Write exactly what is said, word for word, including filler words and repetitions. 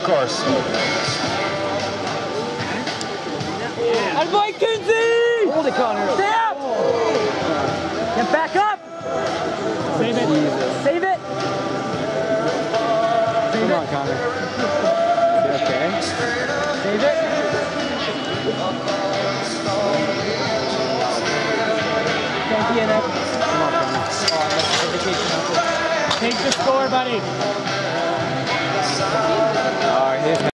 course. And boy, Kinsey! Hold it, Connor. Stay up! Get back up! Save it. Jesus. Save it. Save Come it. on, Connor. You okay? Save it. Don't be in it. Come on, Connor. Oh, take the score, buddy.